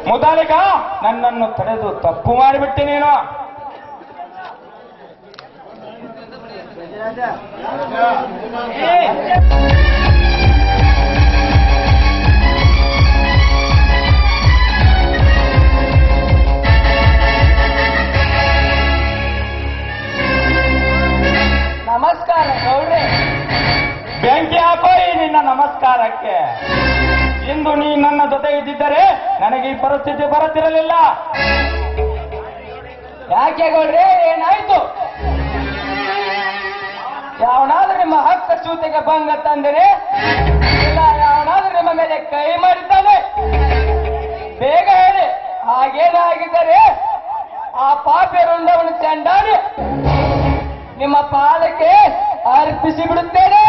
ಮುತಾಲಿಕ ನನ್ನನ್ನು ತಡೆದು ತಪ್ಪು ಮಾಡಿಬಿಟ್ಟೆ ನೀನು. ನಮಸ್ಕಾರ ಗೌಡ್ರೆ. ಬೆಂಕಿ ಹಾಕೋ ಈ ನಿನ್ನ ನಮಸ್ಕಾರಕ್ಕೆ. ಇಂದು ನೀ ನನ್ನ ಜೊತೆ ಇದ್ದಿದ್ದರೆ ನನಗೆ ಈ ಪರಿಸ್ಥಿತಿ ಬರುತ್ತಿರಲಿಲ್ಲ. ಯಾಕೆ ಗೌಡ್ರೆ, ಏನಾಯ್ತು? ಯಾವನಾದ್ರೂ ನಿಮ್ಮ ಹಕ್ಕ ಚೂತಿಗೆ ಭಂಗ ತಂದರೆ ಇಲ್ಲ ಯಾವನಾದ್ರೂ ನಿಮ್ಮ ಮೇಲೆ ಕೈ ಮಾಡಿದ್ದಾನೆ? ಬೇಗ ಹೇಳಿ. ಹಾಗೇನಾಗಿದ್ದರೆ ಆ ಪಾಪಿ ರುಂಡವನ್ನು ಚಂಡಾಡಿ ನಿಮ್ಮ ಪಾದಕ್ಕೆ ಅರ್ಪಿಸಿ ಬಿಡುತ್ತೇನೆ.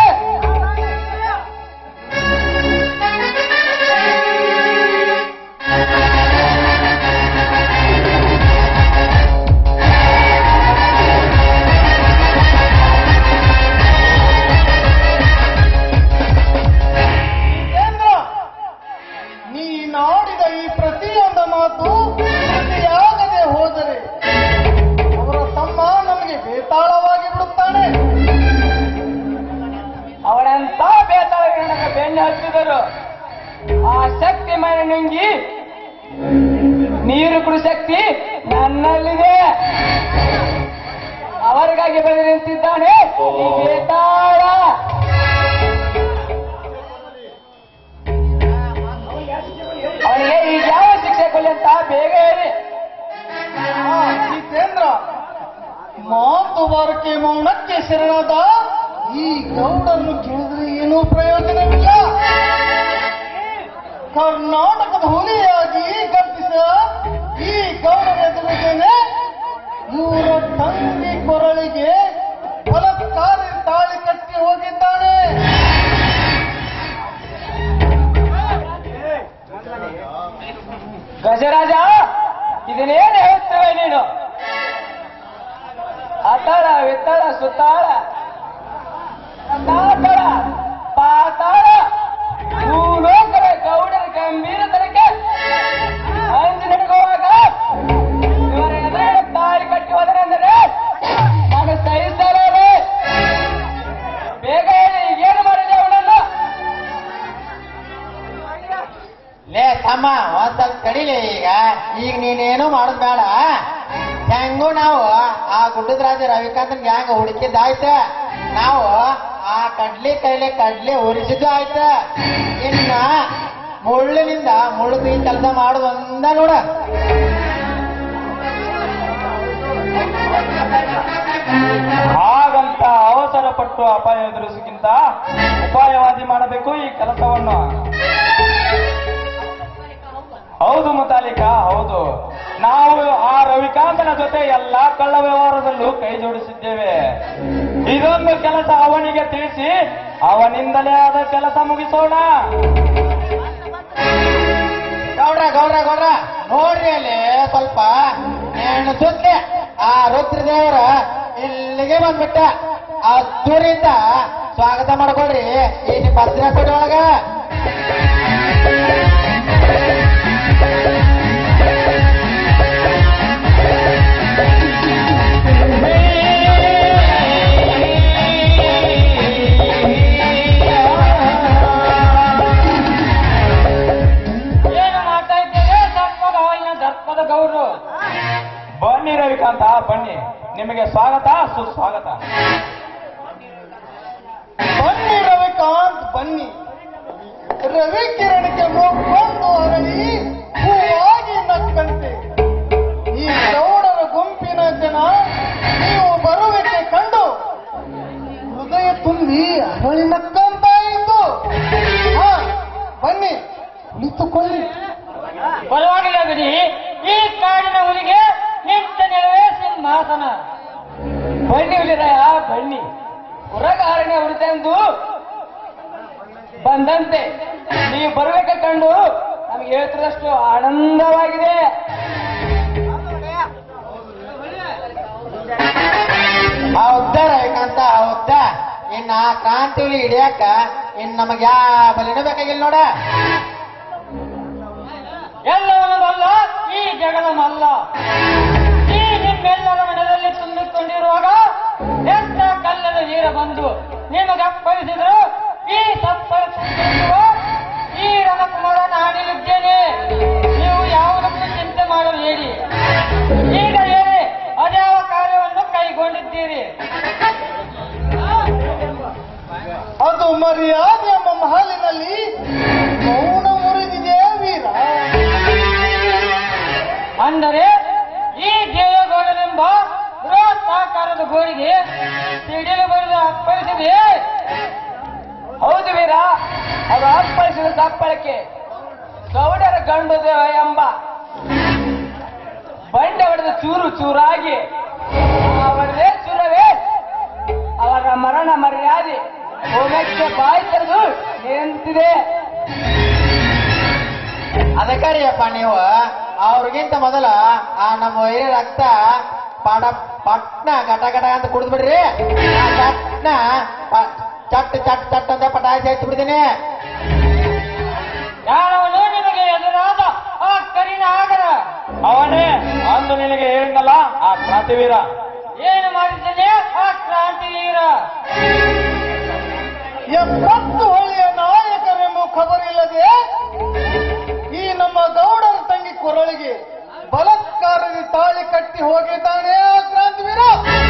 ನೀ ನಾಡಿದ ಈ ಪ್ರತಿಯೊಂದು ಮಾತು ಆಗದೆ ಹೋದರೆ ಅವರ ತಮ್ಮ ನಮಗೆ ಬೇತಾಳವಾಗಿ ಬಿಡುತ್ತಾನೆ. ಅವಳೆಂತ ಬೇತಾಳಗಳನ್ನು ಬೆನ್ನು ಹಚ್ಚಿದರು. ಆ ಶಕ್ತಿ ಮನೆ ನುಂಗಿ ನೀರು ಕುಡಿ ಶಕ್ತಿ ನನ್ನಲ್ಲಿದೆ. ಅವರಿಗಾಗಿ ಬೆಳೆದು ನಿಂತಿದ್ದಾನೆ ಈ ಬೇತಾಳ. ಅವನಿಗೆ ಈಗ ಯಾವ ಶಿಕ್ಷೆ ಕೊಡಿ ಅಂತ ಬೇಗ ಹೇಳಿ. ಜಿತೇಂದ್ರ, ಮಾತು ಬಾರಕ್ಕೆ ಮೌನಕ್ಕೆ ಶರಣಾದ ಈ ಗೌಡನ್ನು ಕೇಳಿದ್ರೆ ಏನೂ ಪ್ರಯೋಜನವಿಲ್ಲ. ಕರ್ನಾಟಕದ ಹುಲಿಯಾಗಿ ಗರ್ಜಿಸ ಈ ಗೌಡನ ಎದುರಿಗೇನೆ ಇವರ ತಂಗಿ ಕೊರಳಿಗೆ ಬಲತ್ಕಾರಿ ತಾಳಿ ಕಟ್ಟಿ ಹೋಗಿದ್ದಾನೆ. ಗಜರಾಜ, ಇದನ್ನೇನು ಹೇಳ್ತೇವೆ ನೀನು? ಅತಳ ವಿತಳ ಸುತ್ತಾಳ ಸಾತಳ ಪಾತಾಳ ಭೂಲೋಕದ ಗೌಡರ ಗಂಭೀರತನಕ್ಕೆ ಅಂಜು ನಡುಗುವಾಗ ಇವರ ಎದುರು ತಾಳಿ ಕಟ್ಟಿ ಹೋದರೆಂದರೆ ನಾನು ಸಹಿಸಲಾರೆ. ಬೇಗ ಹೇಳಿ, ಈಗೇನು ಮಾಡಿದೆ ಅವನನ್ನು? ಲೇ ತಮ್ಮ, ಒಂದ್ ಸ್ವಲ್ಪ ಕಡಿಲೆ. ಈಗ ನೀನೇನು ಮಾಡೋದ್ ಬೇಡ. ಹೆಂಗೂ ನಾವು ಆ ಗುಡ್ಡದ ರಾಜ ರವಿಕಾಂತನ್ ಗ್ಯಾಂಗ್ ಹುಡುಕಿದ್ದಾಯ್ತ. ನಾವು ಆ ಕಡ್ಲಿ ಉರಿಸಿದ್ದು ಆಯ್ತ. ಇನ್ನ ಮುಳ್ಳಿನಿಂದ ಮುಳ್ಳು ಈ ಕೆಲಸ ಮಾಡೋದು ಒಂದ ನೋಡ. ಹಾಗಂತ ಅವಸರ ಪಟ್ಟು ಅಪಾಯ ಎದುರಿಸಕ್ಕಿಂತ ಉಪಾಯವಾದಿ ಮಾಡಬೇಕು ಈ ಕೆಲಸವನ್ನು. ಹೌದು ಮುತಾಲಿಕ, ಹೌದು. ನಾವು ಆ ರವಿಕಾಂತನ ಜೊತೆ ಎಲ್ಲಾ ಕಳ್ಳ ವ್ಯವಹಾರದಲ್ಲೂ ಕೈ ಜೋಡಿಸಿದ್ದೇವೆ. ಇದೊಂದು ಕೆಲಸ ಅವನಿಗೆ ತಿಳಿಸಿ ಅವನಿಂದಲೇ ಆದ ಕೆಲಸ ಮುಗಿಸೋಣ. ಗೌಡ್ರ ನೋಡ್ರಿ ಅಲ್ಲಿ ಸ್ವಲ್ಪ ನೇಣು ಸುತ್ತೆ ಆ ರುದ್ರದೇವರ ಇಲ್ಲಿಗೆ ಬಂದ್ಬಿಟ್ಟ. ಆ ದೂರಿಂದ ಸ್ವಾಗತ ಮಾಡ್ಕೊಳ್ರಿ ಈ ನಿಮ್ಮ ಭದ್ರಾಪೇಟೆ ಒಳಗ. ಗೌಡ್ರು, ಬನ್ನಿ ರವಿಕಾಂತ, ಬನ್ನಿ. ನಿಮಗೆ ಸ್ವಾಗತ ಸುಸ್ವಾಗತ. ಬನ್ನಿ ರವಿಕಾಂತ್, ಬನ್ನಿ. ರವಿ ಕಿರಣಕ್ಕೆ ಮೊಗ್ಗೊಂಡು ಅರಳಿ ಹೂವಾಗಿ ನಕ್ಕಂತೆ ಈ ಗೌಡರ ಗುಂಪಿನ ಜನ ನೀವು ಬರುವಿಕೆ ಕಂಡು ಹೃದಯ ತುಂಬಿ ಅರಳಿ ನಕ್ಕಂತಾಯಿತು. ಬನ್ನಿ, ಕುಳಿತುಕೊಳ್ಳಿ. ಪರವಾಗಿಲ್ಲ ಬಿಡಿ. ಈ ಕಾಡಿನ ಹುಲಿಗೆ ನಿಂತ ನೆಲವೇ ಸಿಂಹಾಸನ. ಬನ್ನಿ ಹುಲಿರಾಯ, ಬನ್ನಿ. ಹೊರಗಾರನೆ ಹುರಿತೆಂದು ಬಂದಂತೆ ನೀವು ಬರಬೇಕ ಕಂಡು ನಮಗೆ ಹೇಳ್ತಿರಷ್ಟು ಆನಂದವಾಗಿದೆ. ಹೌದಾ ರವಿಕಾಂತ, ಹೌದಾ? ಇನ್ನ ಕ್ರಾಂತಿ ಹುಲಿ ಹಿಡಿಯಾಕ ನಮಗ್ ಯಾವ ಬಲಿನೂ ಬೇಕಾಗಿಲ್ಲ ನೋಡ. ಎಲ್ಲವನ್ನಲ್ಲ ಜಗದ ಮಲ್ಲ. ಈ ನಿಮ್ಮೆಲ್ಲರ ಮನದಲ್ಲಿ ತುಂಬಿಕೊಂಡಿರುವಾಗ ಎಂತ ಕಲ್ಲದ ನೀರ ಬಂದು ನಿಮಗೆ ಅಪ್ಪಳಿಸಿದ್ರು ಈ ಸಪ್ಪಿರುವ ಈ ರಣಕುಮಾರ ನಾಡಿಲಿದ್ದೇನೆ. ನೀವು ಯಾವುದಕ್ಕೂ ಚಿಂತೆ ಮಾಡಬೇಡಿ. ಈಗ ಹೇಳಿ ಅದ್ಯಾವ ಕಾರ್ಯವನ್ನು ಕೈಗೊಂಡಿದ್ದೀರಿ? ಅದು ಮರ್ಯಾದೆ ಎಂಬ ಮಹಲಿನಲ್ಲಿ ಮೌನ ಮುರಿದಿದೆ ವೀರ. ಅಂದರೆ ಈ ದೇವೇಗೌಡನೆಂಬ ಬೃಹತ್ತಾಕಾರದ ಗೋರಿಗೆ ಸಿಡಿಲು ಬರೆದು ಅಪ್ಪಳಿಸಿದೆ. ಹೌದು ವೀರ, ಅದು ಅಪ್ಪಳಿಸಿದ ಸಪ್ಪಳಕ್ಕೆ ಗೌಡರ ಗಂಡು ದೇವ ಎಂಬ ಬಂಡೆ ಹೊಡೆದ ಚೂರು ಚೂರಾಗಿ ಅವರದೇ ಚೂರವೇ ಅವರ ಮರಣ ಮರ್ಯಾದೆ ಹೋಗಕ್ಕೆ ಬಾಯಿ ತೆರೆದು ನಿಂತಿದೆ. ಅದಕ್ಕಾರಿಯಪ್ಪ ನೀವು ಅವ್ರಿಗಿಂತ ಮೊದಲ ಆ ನಮ್ಮ ವೈರಿ ರಕ್ತ ಪಟ್ನ ಗಟ ಗಟ ಅಂತ ಕುಡಿದ್ಬಿಡ್ರಿ. ಆ ಚಟ್ನ ಚಟ್ ಚಟ್ ಚಟ್ ಅಂತ ಪಟಾಯಿಸಿ ಹಚ್ಚಿ ಬಿಡ್ತೀನಿ. ಯಾರವನು ನಿಮಗೆ ಎದುರಾದ ಆ ಕರಿನ ಆಗರ ಅವನೇ ಅಂದು ನಿನಗೆ ಹೇಳಿದ್ನಲ್ಲ ಆ ಕ್ರಾಂತಿವೀರ. ಏನು ಮಾಡಿದ್ದೇನೆ ಆ ಕ್ರಾಂತಿವೀರ? 70 ಹಳ್ಳಿಯ ನಾಯಕರೆಂಬ ಖಬರಿಲ್ಲದೆ ಈ ನಮ್ಮ ಗೌಡರ ತಂಗಿ ಕೊರಳಿಗೆ ಬಲಾತ್ಕಾರದಿ ತಾಳಿ ಕಟ್ಟಿ ಹೋಗಿದ್ದಾನೆ ಆ ಕ್ರಾಂತಿವೀರ.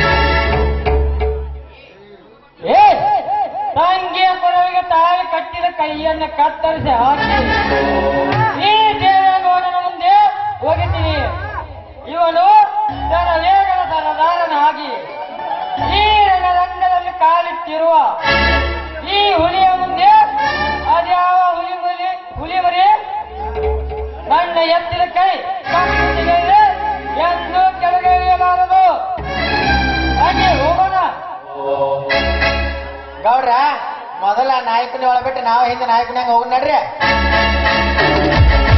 ಏ ತಂಗಿಯ ಕೊರವಿಗೆ ತಾಳಿ ಕಟ್ಟಿದ ಕೈಯನ್ನು ಕತ್ತರಿಸಿ ಹಾಕಿ ಈ ದೇವೇಗೌಡನ ಮುಂದೆ ಹೋಗಿದ್ದೀನಿ. ಇವನು ವೇಗದ ಸರದಾರನಾಗಿ ಈ ರಣರಂಗದಲ್ಲಿ ಕಾಲಿಟ್ಟಿರುವ ಈ ಹುಲಿಯ ಮುಂದೆ ಅದ್ಯಾವ ಹುಲಿ ಮರಿ ನನ್ನ ಎತ್ತಿದ ಕೈ ಕಟ್ಟಿದೆ ಎಂದು ಕೆಳಗೆ ಇಳಿಯಲಾರದು. ಹಾಗೆ ಹೋಗೋಣ. ಗೌಡ್ರ ಮೊದಲ ನಾಯಕನ ಒಳಬಿಟ್ಟು ನಾವು ಹಿಂದೆ ನಾಯಕನಾಗ ಹೋಗಿ ನಡ್ರಿ.